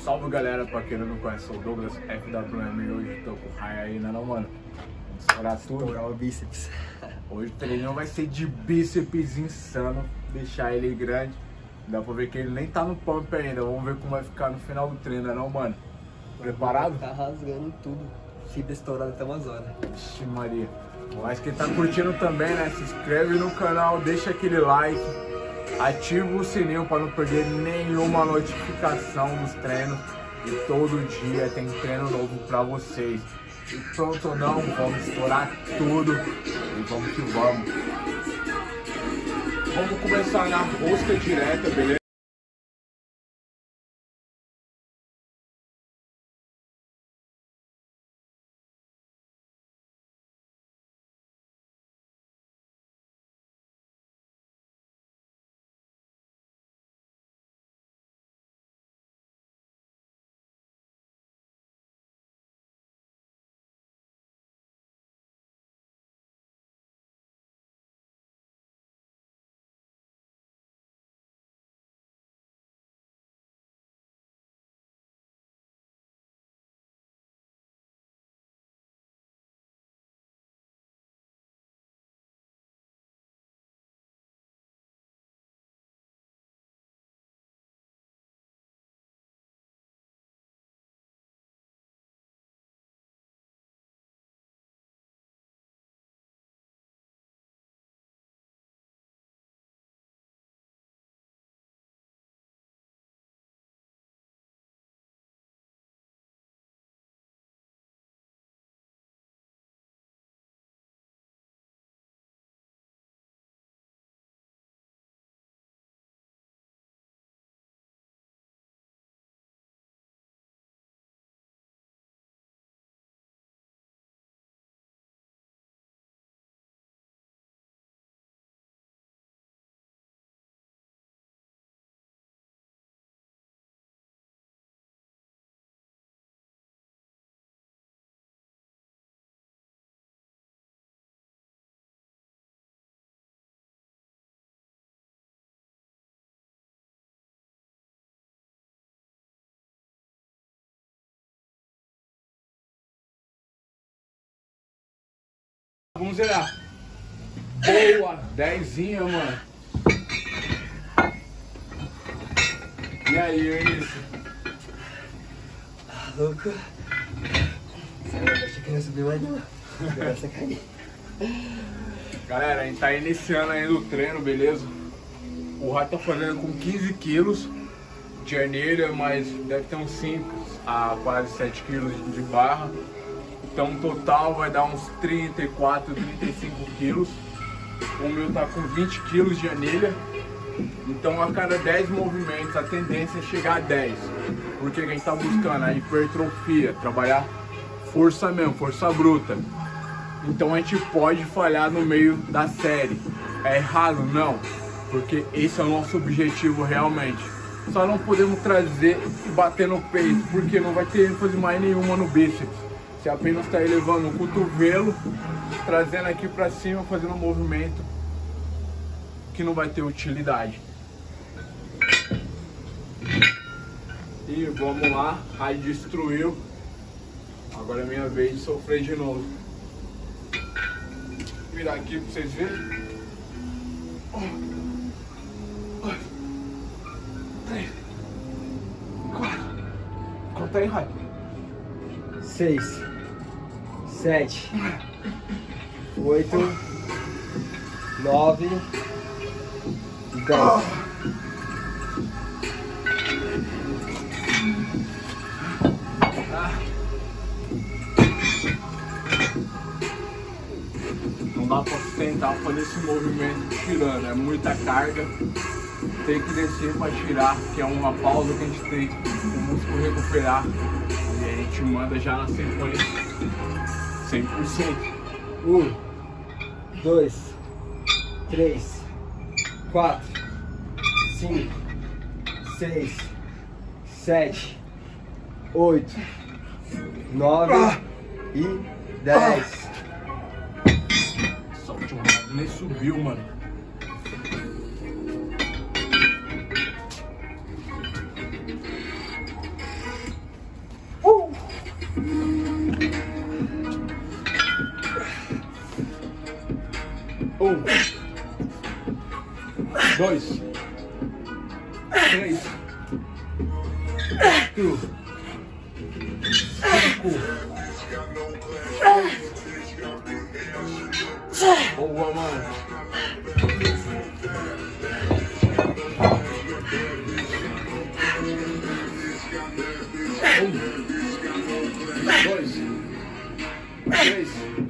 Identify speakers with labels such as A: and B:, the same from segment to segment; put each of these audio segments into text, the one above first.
A: Salve galera, pra quem não conhece, sou o Douglas FWM e hoje tô com o Rai aí, não, mano? Vamos estourar tudo.
B: Estourar o bíceps.
A: Hoje o treino vai ser de bíceps insano, deixar ele grande. Dá pra ver que ele nem tá no pump ainda, vamos ver como vai ficar no final do treino, não, mano? Preparado?
B: Tá rasgando tudo. Fibra estourada até umas horas.
A: Vixe Maria. Mas quem tá curtindo também, né? Se inscreve no canal, deixa aquele like. Ativa o sininho para não perder nenhuma notificação dos treinos. E todo dia tem treino novo para vocês. E pronto ou não, vamos estourar tudo. E vamos que vamos. Vamos começar na rosca direta, beleza? Vamos zerar. Boa, 10zinha, mano. E aí, Vinícius?
B: Louco. Achei que não ia subir mais não. Começa a cair.
A: Galera, a gente tá iniciando ainda o treino, beleza? O Rai tá fazendo com 15 quilos de anilha, mas deve ter uns 5 a quase 7 quilos de barra. Então, no total vai dar uns 34, 35 quilos. O meu tá com 20 quilos de anilha. Então, a cada 10 movimentos, a tendência é chegar a 10. Porque a gente tá buscando a hipertrofia, trabalhar força mesmo, força bruta. Então, a gente pode falhar no meio da série. É errado? Não. Porque esse é o nosso objetivo realmente. Só não podemos trazer e bater no peito, porque não vai ter ênfase mais nenhuma no bíceps. Você apenas está elevando o cotovelo, trazendo aqui para cima, fazendo um movimento que não vai ter utilidade. E vamos lá, Rai destruiu. Agora é minha vez de sofrer de novo. Vou virar aqui para vocês verem. 3, 4. Conta aí, Rai.
B: 6, 7, 8, 9, 10.
A: Não dá pra sustentar fazer esse movimento tirando, é muita carga. Tem que descer para tirar, que é uma pausa que a gente tem o músculo recuperar. E a gente manda já na sequência 100%.
B: 1, 2, 3, 4, 5, 6, 7, 8, 9 e 10.
A: Só o último lado nem subiu, mano. 2, 3, 4, 5. Boa, mano. 1, 2, 3,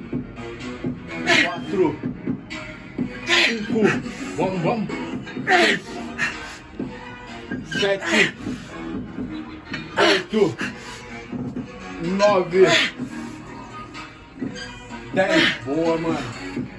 A: 4, 5. Vamos. 6, 7, 8, 9, 10. Boa, mano.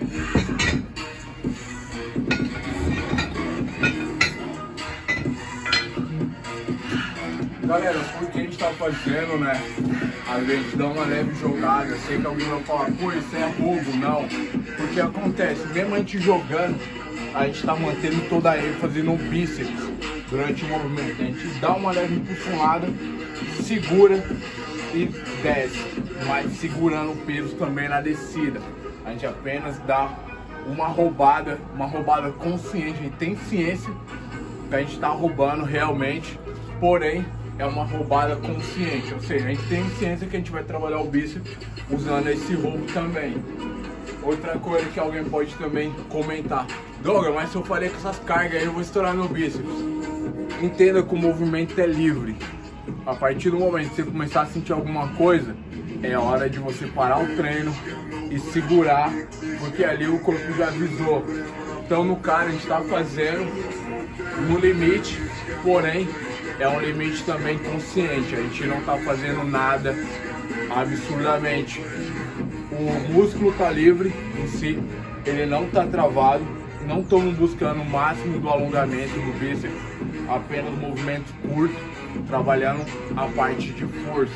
A: Galera, por que a gente tá fazendo, né? A gente dá uma leve jogada. Eu sei que alguém vai falar, pô, isso é roubo. Não. Porque acontece, mesmo a gente jogando, a gente tá mantendo toda a ênfase no bíceps durante o movimento. A gente dá uma leve impulsionada, segura e desce, mas segurando o peso também na descida. A gente apenas dá uma roubada consciente. A gente tem ciência que a gente tá roubando realmente, porém é uma roubada consciente, ou seja, a gente tem ciência que a gente vai trabalhar o bíceps usando esse roubo também. Outra coisa que alguém pode também comentar: Douglas, mas se eu falei com essas cargas aí eu vou estourar meu bíceps. Entenda que o movimento é livre. A partir do momento que você começar a sentir alguma coisa, é hora de você parar o treino e segurar, porque ali o corpo já avisou. Então no cara a gente está fazendo no limite, porém é um limite também consciente. A gente não está fazendo nada absurdamente. O músculo está livre em si, ele não está travado. Não estamos buscando o máximo do alongamento do bíceps, apenas movimentos curtos, trabalhando a parte de força.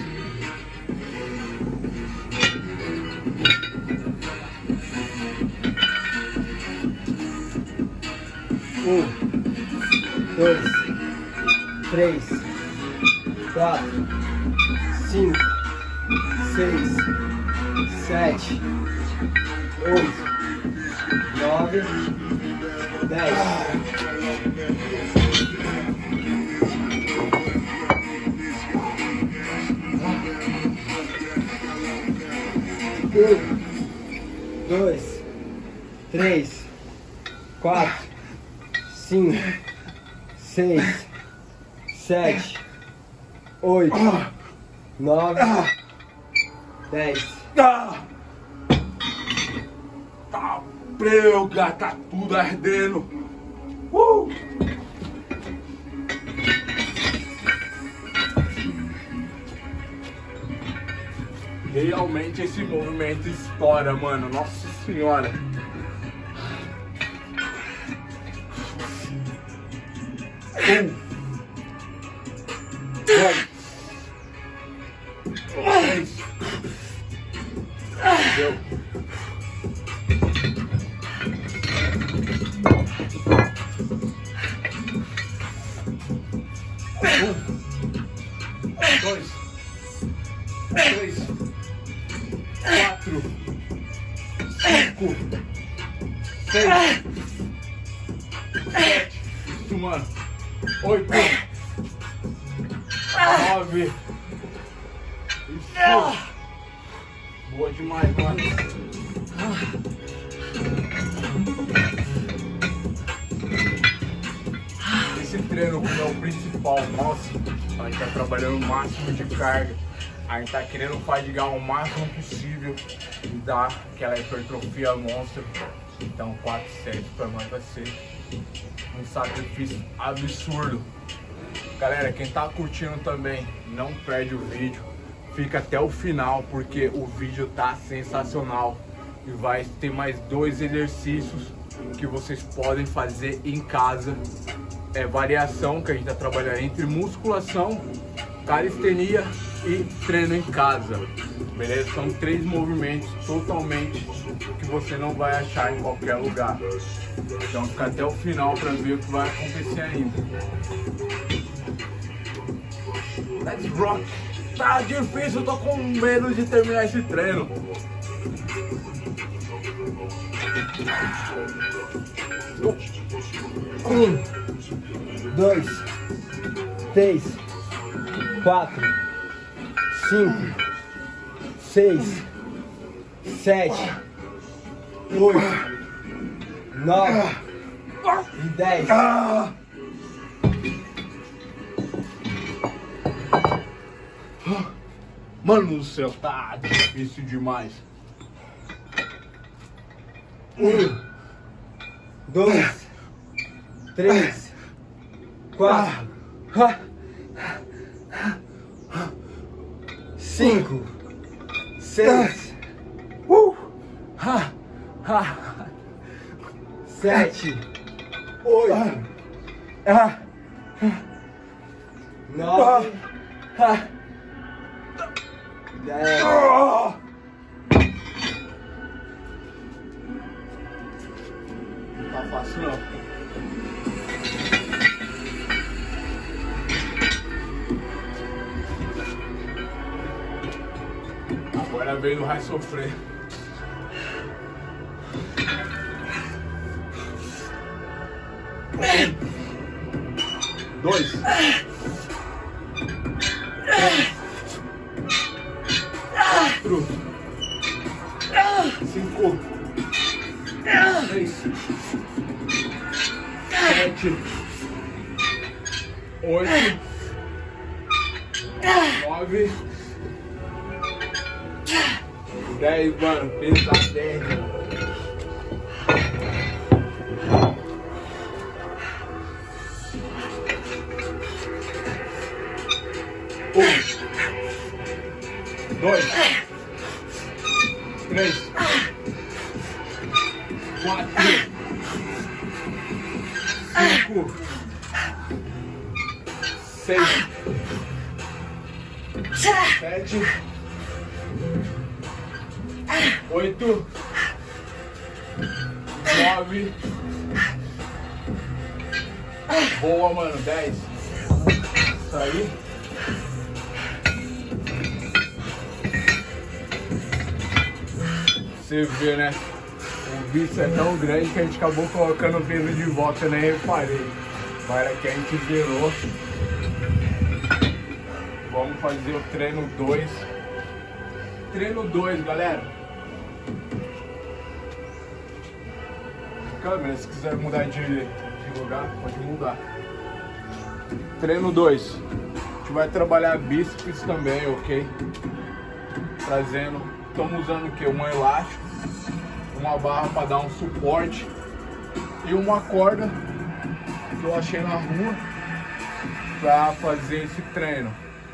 B: Um, 2, 3, 4, 5, 6, 7, 8, 9, 10. Um, 2, 3, 4, 5, 6, 7, 8, 9, 10.
A: Tá prega, tá tudo ardendo. Realmente esse movimento estoura, mano. Nossa senhora. Um, 2, 3. Deu. Um, 2, 3, 4, 5, 6, 7, isso, mano, 8, 9, isso, boa demais, mano. Esse treino, como é o principal nosso, a gente tá trabalhando o máximo de carga. A gente tá querendo fadigar o máximo possível e dar aquela hipertrofia monstra. Então 4 sets para nós vai ser um sacrifício absurdo. Galera, quem tá curtindo também, não perde o vídeo. Fica até o final porque o vídeo tá sensacional. E vai ter mais 2 exercícios que vocês podem fazer em casa. É variação que a gente tá trabalhando entre musculação, calistenia e treino em casa, beleza? São 3 movimentos totalmente que você não vai achar em qualquer lugar. Então fica até o final para ver o que vai acontecer ainda. Let's rock! Tá difícil, eu tô com medo de terminar esse treino.
B: 2, 3, 4, 5, 6, 7, 8, 9 e 10.
A: Mano do céu, tá difícil demais.
B: 1, 2, 3, 4, 5, 6, 7, 8, 9, 10.
A: Não tá fácil não. Agora vem no vai sofrer. Dois. 4, 5, 6, 7, 8, 9, 10, mano, pesa 10. Dois, 3, 4, 5, 6, 7, 8, 9. Boa, mano, 10. Isso aí. Você vê, né? O vício é tão grande que a gente acabou colocando o peso de volta, eu nem reparei. Agora que a gente zerou. Vamos fazer o treino 2. Treino 2, galera. Câmera, se quiser mudar de lugar, pode mudar. Treino 2. A gente vai trabalhar bíceps também, ok? Trazendo. Estamos usando o que? Um elástico, uma barra para dar um suporte e uma corda que eu achei na rua para fazer esse treino.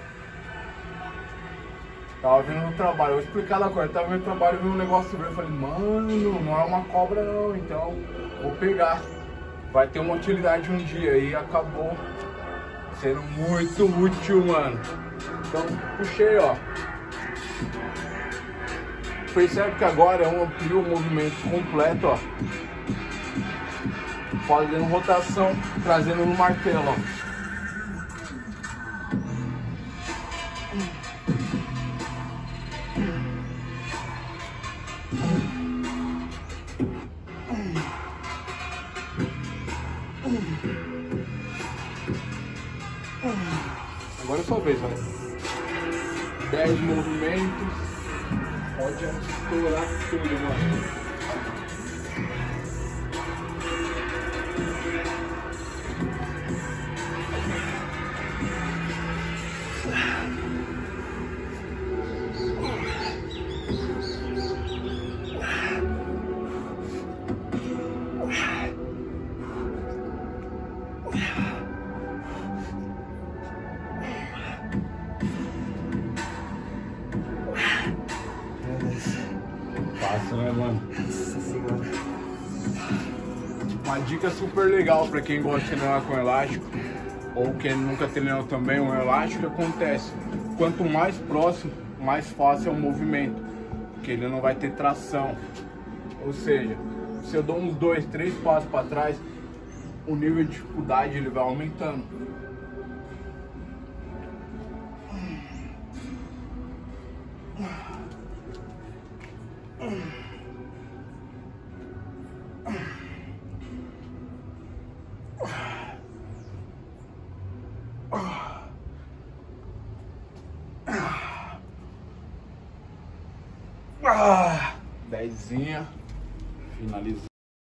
A: Tava vindo no trabalho, eu vou explicar da corda, tava vendo no trabalho e vi um negócio ver, eu falei, mano, não é uma cobra não, então vou pegar. Vai ter uma utilidade um dia e acabou sendo muito útil, mano. Então puxei, ó. Percebe que agora eu amplio o movimento completo, ó. Fazendo rotação, trazendo no martelo, ó. Agora é sua vez, ó. 10 movimentos. Pode estourar tudo, mano. Fácil, né, mano?
B: Nossa senhora.
A: Uma dica super legal para quem gosta de treinar com elástico ou quem nunca treinou também um elástico, que acontece, quanto mais próximo, mais fácil é o movimento, porque ele não vai ter tração. Ou seja, se eu dou uns 2, 3 passos para trás, o nível de dificuldade ele vai aumentando. Dezinha. Finalizando.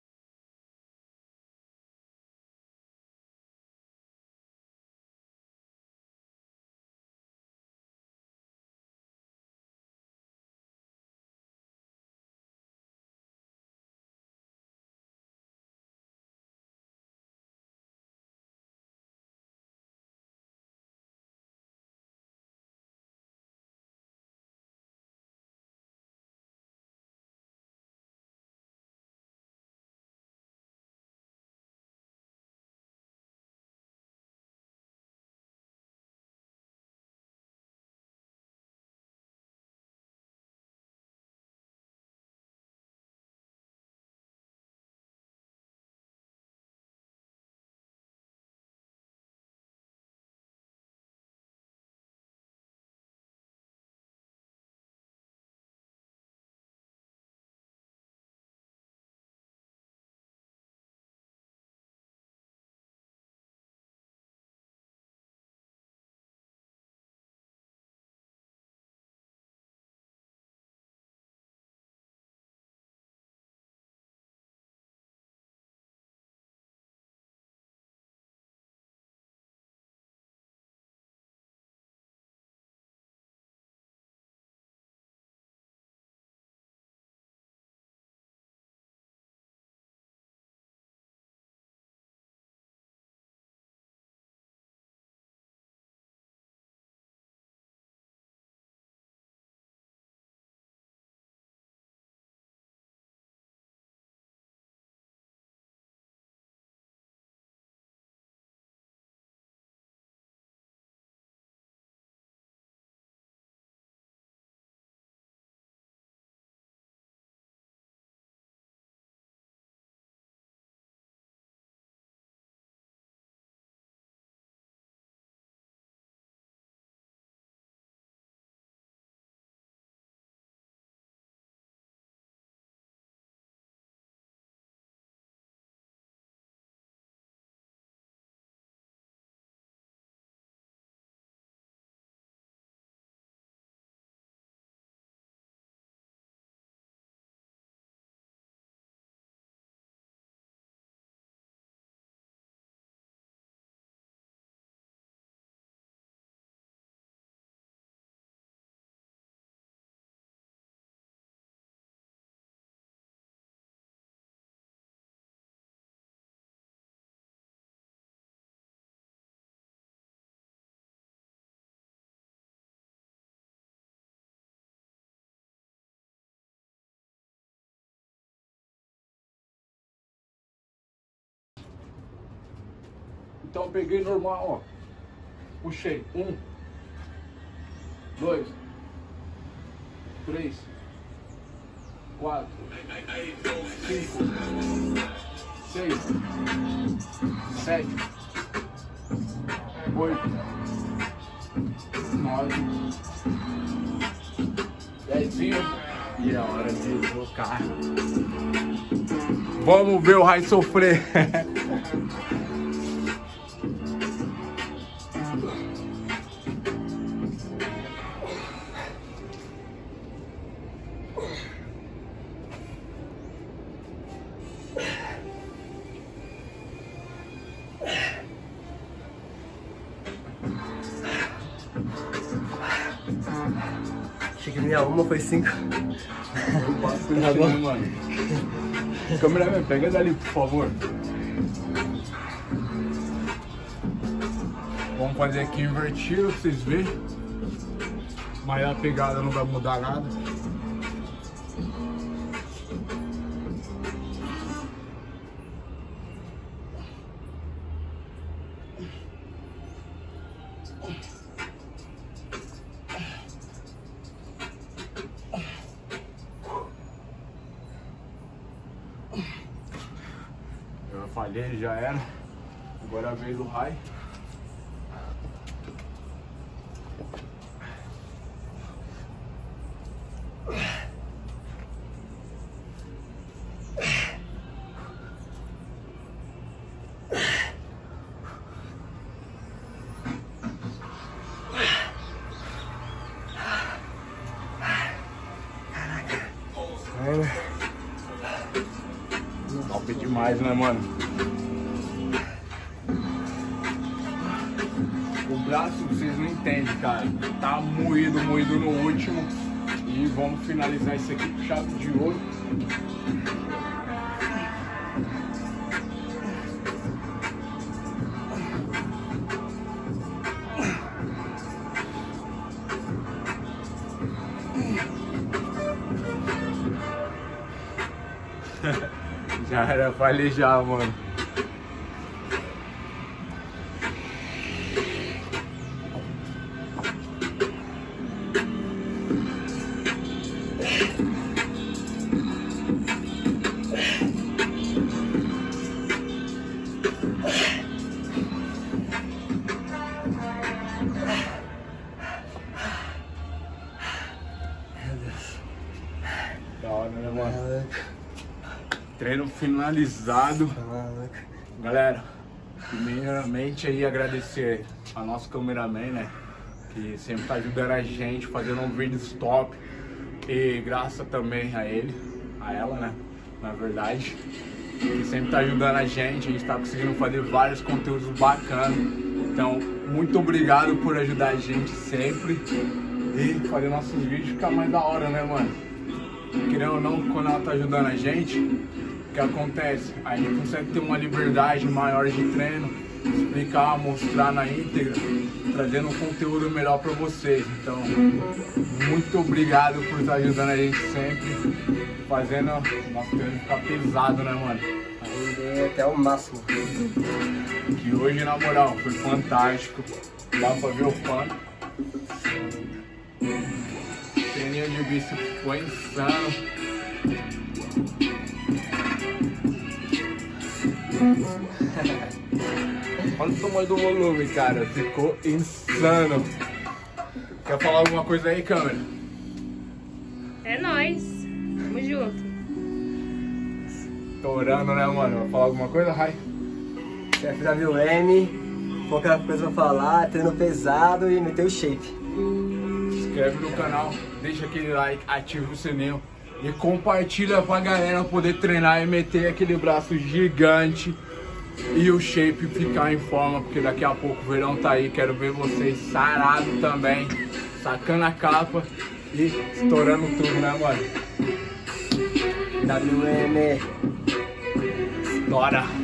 A: Então eu peguei normal, ó. Puxei. 1, 2, 3, 4, 5, 6, 7, 8, 9, 10. E é hora de colocar. Vamos ver o Rai sofrer.
B: Achei que minha uma foi 5.
A: Tá bom, mano. Cameraman, pega dali, por favor. Vamos fazer aqui invertido pra vocês verem. Mas a pegada não vai mudar nada. Eu falhei, já era. Agora é a vez do Rai. mais, né, mano? O braço, vocês não entendem, cara. Tá moído no último. E vamos finalizar isso aqui com chave de ouro. Já era, falei já, mano. Da hora, né, mano? Treino finalizado. Galera, primeiramente aí agradecer a nosso cameraman, né? Que sempre tá ajudando a gente, fazendo um vídeo top. E graças também a ele, a ela, né? Na verdade, que sempre tá ajudando a gente tá conseguindo fazer vários conteúdos bacanas. Então, muito obrigado por ajudar a gente sempre e fazer nossos vídeos ficar mais da hora, né, mano? Querendo ou não, quando ela tá ajudando a gente, o que acontece? A gente consegue ter uma liberdade maior de treino, explicar, mostrar na íntegra, trazendo um conteúdo melhor para vocês. Então, muito obrigado por estar ajudando a gente sempre, fazendo nosso treino ficar pesado, né, mano?
B: Até o máximo.
A: Que hoje, na moral, foi fantástico. Dá pra ver o quanto. Treininho de bíceps foi insano. Olha o tamanho do volume, cara. Ficou insano. Quer falar alguma coisa aí, câmera?
C: É nóis. Tamo junto.
A: Estourando, né, mano? Vai falar alguma coisa, Rai?
B: Chefe WM, pouca coisa pra falar, treino pesado e meteu o shape.
A: Se inscreve no canal, deixa aquele like, ativa o sininho e compartilha pra galera poder treinar e meter aquele braço gigante e o shape ficar em forma, porque daqui a pouco o verão tá aí, quero ver vocês sarado também, sacando a capa e estourando tudo, né, mano?
B: WM.
A: Estoura!